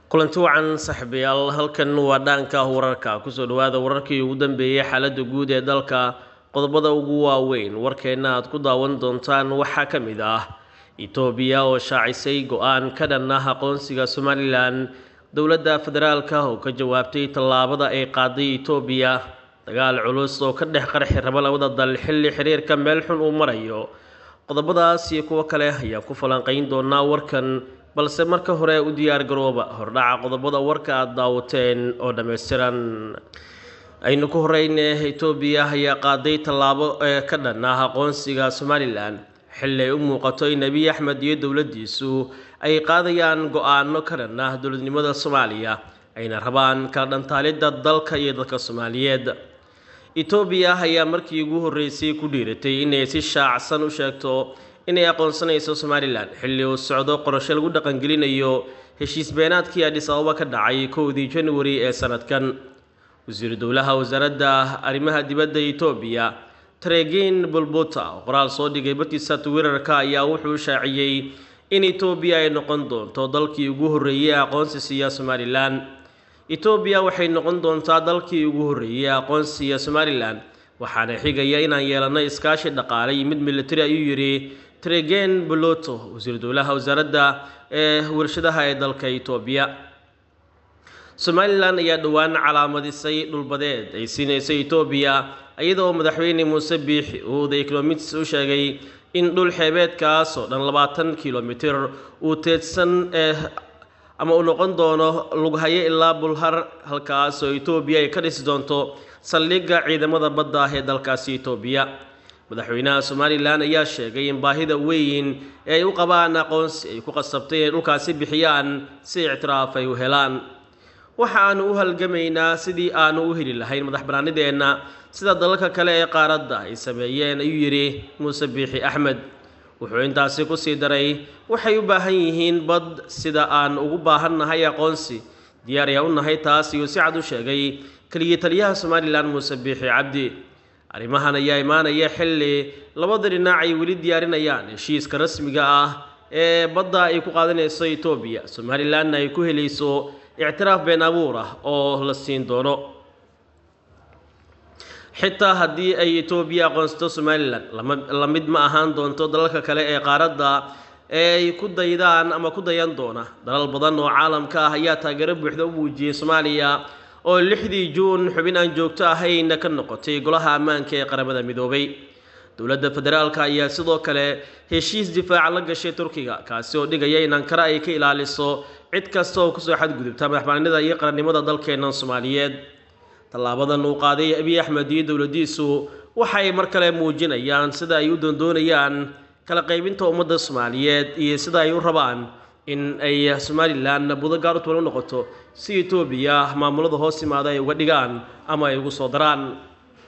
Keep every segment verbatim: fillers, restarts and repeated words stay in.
kulanti wacan saaxiibayaal halkan waa dhaanka wararka kusoo dhawaada wararkii ugu dambeeyay xaaladda guud ee dalka qodobada ugu waaweyn warkeena aad ku daawan doontaan waxaa ka mid ah Itoobiya oo shaacisay go'aan ka dhan ah aqoonsiga Somaliland dowladda federaalka oo ka jawaabtay tallaabada ay qaaday Itoobiya dagaal culus oo ka dhex qarxay raba labada dal xilli xiriirka meel xun uu marayo qodobadaas iyo kuwa kale ayaa ku falanqayn doonaa warkan balse marka hore u diyaar garooba hordhaca qodobada warka aad daawateen oo dhameystiran aynu ku horeynay Itoobiya ayaa qaaday tallaabo ka dhan ah aqoonsiga Somaliland xilli u muuqato in Abiy Ahmed iyo dowladdiisu ay qaadayaan go'aano ka dhan ah dowladnimada Soomaaliya ayna rabaan kala dhantaalida dalka iyo dadka Soomaaliyeed Itoobiya ayaa markii ugu horeysay ku dhiiratay inay si shaacsan u sheegto inay aqoonsanayso Somaliland xilli uu socdo qorshe lagu dhaqan gelinayo heshiis beenaadkii Addis Ababa ka dhacay kowdii January ee sanadkan wasiir dowlaha wasaaradda arrimaha dibadda Itoobiya Tregin Bulbuta qoraal soo dhigay bartiisa Twitter-ka ayaa wuxuu shaaciyay in Itoobiya ay noqon doonto dalkii ugu horeeyay aqoonsiga Somaliland Itoobiya waxay noqon doontaa dalkii ugu horeeyay aqoonsiga Somaliland waxaana xigaya inaan yeelano iskaashi dhaqaale iyo mid military ayuu yiri Tregin Bulbuta wasiir dowlaha wasaaradda ee warshadaha ee dalka Itoobiya Somaliland ayaa dhawaan calaamadisay dhulbadeed ay siinaysay Itoobiya iyadoo madaxweyne Muuse Biixi uu The Economist u sheegay in dhul xeebeedkaas oo dhan labaatan kiiloomitir uu teedsan ama uu noqon doono lughaye ilaa Bulhar halkaas oo Itoobiya ay ka dhisi doonto saldhigga ciidamada badda ee dalkaasi Itoobiya madaxweynaha Somaliland ayaa sheegay in baahida weyn ee ay u qabaan aqoonsi ay ku qasabtay in dhulkaasi bixiyaan si ictiraaf ay u helaan waxaan u halgamaynaa sidii aan u heli lahayn madaxbannaanideena sida dalalka kale ee qaaradda ay sameeyeen ayuu yiri Muuse Biixi Ahmed wuxuu intaasi ku sii daray waxay u baahan yihiin bad sida aan ugu baahannahay aqoonsi diyaar u nahay taas iyo si cad u sheegay kaliya taliyaha Somaliland Muuse Biixi Cabdi arrimahan ayaa imaanaya xilli labada dhinac ay weli diyaarinayaan heshiiska rasmiga ah ee badda ay ku qaadanayso Itoobiya Somaliland ay ku helayso اعتراف بين أبوره أو لسين دونه حتى هدي أي توبيا قنصة سوماليلاند لما مد ما أهان دون تدلك كلا إقارة دا أي كود يدان أما كود يندونه دل البضان وعالم كهيات قرب وحده وجي سوماليا أو لحدي جون حبين أن جوكتا هي نكن نقطة يقولها أمان كي قرب دا مدوبي دولة الفدرال كايا سيدو كلا هشيس دفاع لغا شي تركيغا كاسو دغايا ان كرا اي ka ilaaliso cid kasto ku soo xad gudubta madaxbannaanida iyo qarannimada dalkeena Soomaaliyeed talaabadan uu qaaday Abiy Ahmed iyo dowladdiisu waxay mar kale muujinayaan sida ay u doondoonayaan kala qaybinta ummadda Soomaaliyeed iyo sida ay u rabaan in ay Somaliland budo gaar u noqoto si Itoobiya maamulada hoos yimaada ay uga dhigaan ama ay ugu soo daraan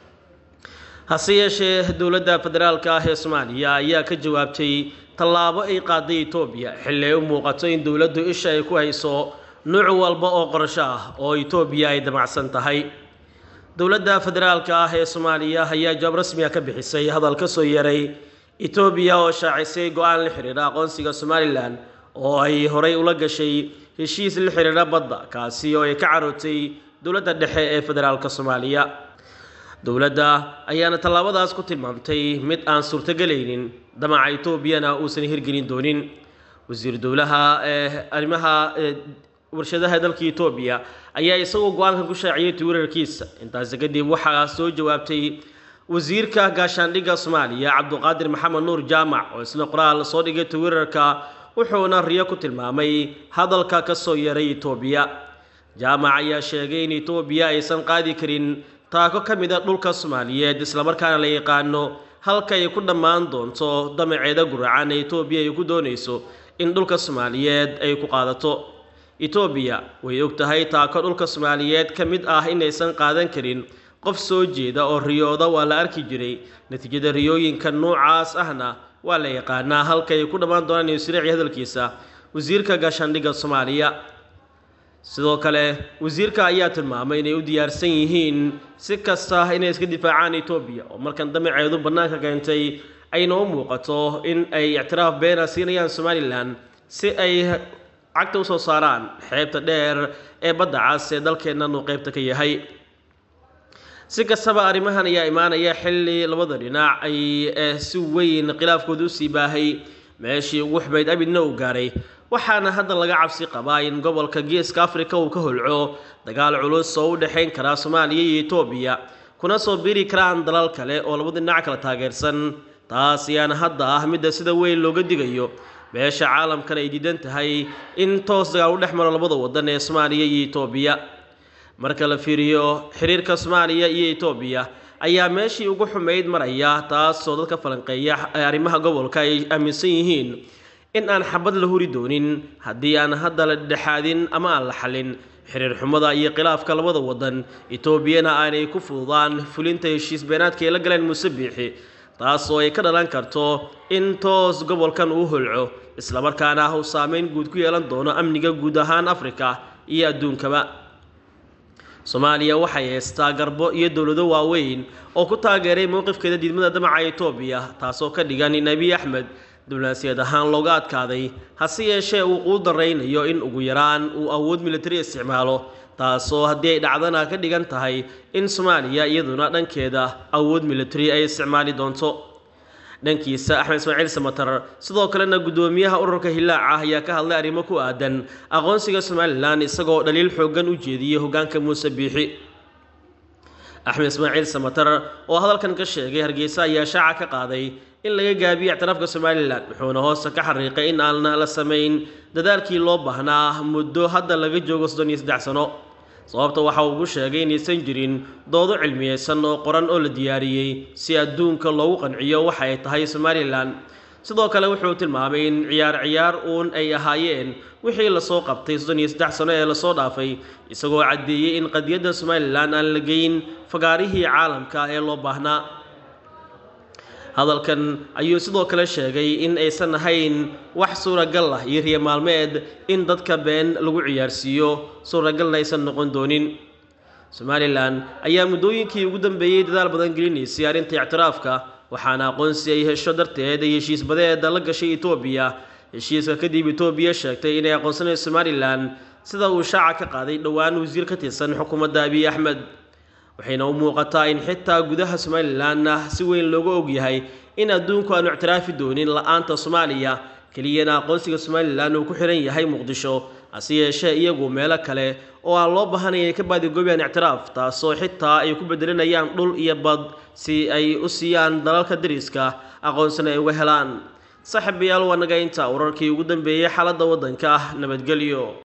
hase yeeshee dowladda federaalka ah ee Soomaaliya ayaa ka jawaabtay tallaabo ay qaaday Itoobiya xilli u muuqato in dowladdu isha ay ku hayso nooc walba oo qorshe ah oo Itoobiya ay damacsan tahay dowladda federaalka ah ee Soomaaliya ayaa jawaab rasmi ah ka bixisay hadal ka soo yeeray Itoobiya oo shaacisay go'aan la xiriira aqoonsiga Somaliland oo ay horay ula gashay heshiis la xiriira badda kaasi oo ay ka carootay dowladda dhexe ee federaalka Soomaaliya dowladda ayaana tallaabadaas ku tilmaamtay mid aan suurtagelaynin damaca Itoobiyana uusan hirgelin doonin wasiir dowlaha ee arrimaha warshadaha dalka Itoobiya ayaa isagoo go'aanka ku shaaciyay Twitter-kiisa intaas kadib waxa soo jawaabtay wasiirka gaashaandhigga Soomaaliya Cabduqaadir Maxamed Nuur Jaamac oo isna qoraal soo dhigay Twitter-ka wuxuuna riyo ku tilmaamay hadalka ka soo yeeray Itoobiya Jaamac ayaa sheegay in Itoobiya aysan qaadi karin taako kamid ah dhulka Soomaaliyeed isla markaana la yaqaano halka ay ku dhamaan doonto damaceeda guracan ee Itoobiya ay ku doonayso in dhulka Soomaaliyeed ay ku qaadato Itoobiya way ogtahay taako dhulka Soomaaliyeed kamid ah inaysan qaadan karin qof soo jeeda oo riyooda waa la arki jiray natiijada riyooyinka noocaas ahna waa la yaqaanaa halka ay ku dhamaan doonaan sirriic hadalkiisa wasiirka gaashaandhigga Soomaaliya sidoo kale wasiirka ayaa tilmaamay inay u diyaarsan yihiin si kasta inay iska difaacaan Itoobiya oo markan damaceedu banaanka keentay ay noo muuqato in ay ictiraaf been siinayaan Somaliland si ay cagta u soo saaraan xeebta dheer ee badda cas ee dalkeenna uu qaybta ka yahay. si kastaba arrimahan ayaa imaanaya xilli labada dhinac ay si weyn khilaafkooda u sii baahay meeshii ugu xumayd abidna uu gaaray, waxaana hadda laga cabsi qabaa in gobolka Geeska Afrika uu ka holco dagaal culus oo u dhaxayn kara Soomaaliya iyo Itoobiya, kuna soo biiri karaan dalal kale oo labada dhinac kala taageersan. taas ayaana hadda ah midda sida weyn looga digayo beesha caalamkan ay diidan tahay in toos dagaal u dhex maro labada wadan ee Soomaaliya iyo Itoobiya. marka la fiiriyo xiriirka Soomaaliya iyo Itoobiya ayaa meeshii ugu xumayd maraya, taasoo dadka falanqeeya arrimaha gobolka ay aaminsan yihiin in aan xabad la huri doonin haddii aan hadda la dhexaadin ama aan la xalin xiriir xumada iyo khilaafka labada wadan. Itoobiyana aanay ku fududaan fulinta heshiis beenaadka ay la galeen Muuse Biixi, taasoo ay ka dhalan karto in toos gobolkan uu holco, isla markaana uu saameyn guud ku yeelan doono amniga guud ahaan Afrika iyo adduunkaba. Soomaaliya waxay haystaa garbo iyo dowlado waaweyn oo ku taageeray mowqifkeeda diidmada damaca Itoobiya, taasoo ka dhigan in Abiy Ahmed diblomaasiyad ahaan looga adkaaday, hase yeeshee uu u daraynayo in ugu yaraan uu awood militari isticmaalo, taasoo haddii ay dhacdana ka dhigan tahay in Soomaaliya iyaduna dhankeeda awood militari ay isticmaali doonto. dhankiisa Axmed Ismaaciil Samatar sidoo kalena gudoomiyaha ururka Hilaaca ayaa ka hadlay arrimo ku aadan aqoonsiga Somaliland, isagoo dhaliil xoogan u jeediyay hoggaanka Muuse Biixi. Axmed Ismaaciil Samatar oo hadalkan ka sheegay Hargeysa ayaa shaaca ka qaaday in laga gaabiyo ictiraafka Somaliland, wuxuuna hoosta ka xariiqay in aan la sameyn dadaalkii loo baahnaa muddo hadda laga joogo soddon iyo saddex sano. sababta waxa uu ugu sheegay inaysan jirin doodo cilmiyeysan oo qoran oo la diyaariyey si adduunka loogu qanciyo waxa ay tahay Somaliland. sidoo kale wuxuu tilmaamay in ciyaar ciyaar uun ay ahaayeen wixii la soo qabtay soddon iyo saddex sano ee la soo dhaafay, isagoo caddeeyay in qadiyadda Somaliland aan la geyn fagaarihii caalamka ee loo baahnaa. hadalkan ayuu sidoo kale sheegay in aysan ahayn wax suuragal ah iyo riyo maalmeed in dadka been lagu ciyaarsiiyo, suuragalna aysan noqon doonin. Somaliland ayaa muddooyinkii ugu dambeeyay dadaal badan gelinaysay arrinta ictiraafka, waxaana aqoonsi ay hesho darteed ay heshiis badeeda la gashay Itoobiya. heshiiska kadib Itoobiya sheegtay inay aqoonsanayso Somaliland, sida uu shaaca ka qaaday dhowaan wasiir ka tirsan xukuumadda Abiy Ahmed. waxayna u muuqataa in xitaa gudaha Somaliland si weyn looga og yahay in adduunku aanu ictiraafi doonin la'aanta Soomaaliya, keliyana aqoonsiga Somaliland uu ku xiran yahay Muqdisho, hase yeeshee iyagu meelo kale oo aan loo baahnayn inay ka baadigoobayaan ictiraaf, taasoo xitaa ay ku bedelanayaan dhul iyo bad si ay u siiyaan dalalka dariska aqoonsina ay uga helaan. saaxiibayaal, waa naga intaa wararkii ugu dambeeyay xaaladda waddanka. nabadgelyo.